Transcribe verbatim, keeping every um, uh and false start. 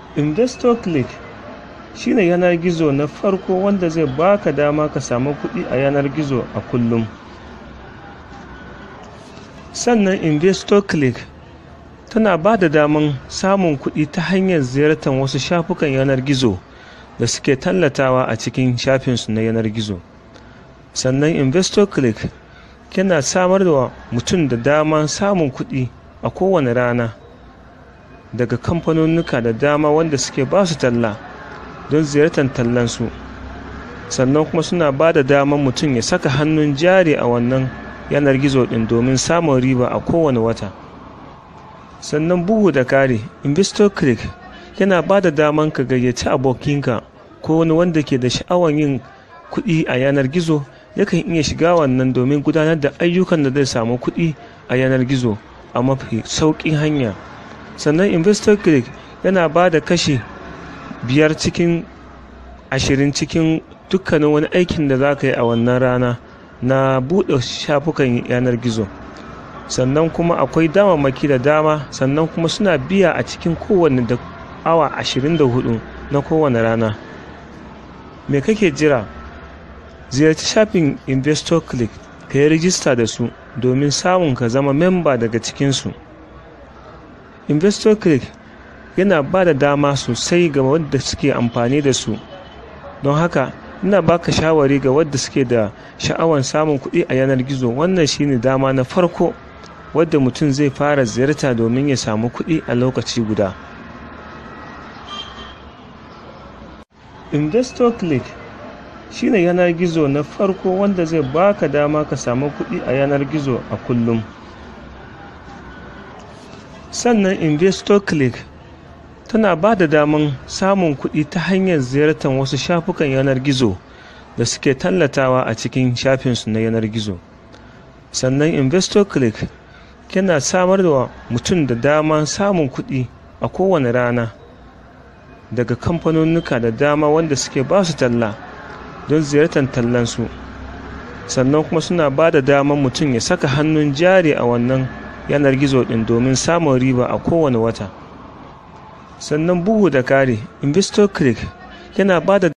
InvestorClick shine yanar gizo na farko wanda zai baka dama ka samu kuɗi a yanar gizo a kullum. Sannan InvestorClick tana ba da daman samun kuɗi ta hanyar ziyartar wasu shafukan yanar gizo da suke tallatawa a cikin shafinsu na yanar gizo. Sannan InvestorClick yana samar da mutum da dama samun kuɗi a kowane rana daga kamfanonuka da dama wanda suke ba su talla don ziyartar tallansu. Sannan kuma suna ba da daman mutum ya saka hannun jari a wannan yanar gizo ɗin domin samun riba a kowane wata. Sannan bugu da kare, InvestorClick yana ba da daman ka gayyaci abokinka ko wani wanda ke da sha'awar yin kuɗi a yanar gizo yakan iya shiga wannan domin gudanar da ayyukan da zai samu kuɗi a yanar gizo a mafi sauƙin hanya. Sannan InvestorClick yana ba da kashi biyar cikin ashirin cikin dukkanin wani aikin da za ka yi a wannan rana na buɗe shafukan yanar gizo. Sannan kuma akwai damammaki da dama, sannan kuma suna biya a cikin kowane da awa ashirin da hudu na kowane rana. Me kake jira? Ziyarci shafin InvestorClick ka yi rijista da su domin samun ka zama memba daga cikinsu. InvestorClick yana ba da dama sosai ga wadda suke amfani da su, don haka ina baka shawari ga wadda suke da sha'awar samun kuɗi a yanar gizo. Wannan shine dama na farko wadda mutum zai fara ziyarta domin ya samu kuɗi a lokaci guda. InvestorClick shine yanar gizo na farko wanda zai baka dama ka samu kuɗi a yanar gizo a kullum. Sannan InvestorClick tana ba da daman samun kuɗi ta hanyar ziyartar wasu shafukan yanar gizo da suke tallatawa a cikin shafinsu na yanar gizo. Sannan InvestorClick yana samar da mutum da dama samun kuɗi a kowane rana daga kamfanonuka da dama wanda suke ba su talla don ziyartar tallansu. Sannan kuma suna ba da daman mutum ya saka hannun jari a wannan yanar gizo ɗin domin samun riba a kowane wata. Sannan bugu da kare, InvestorClick yana ba da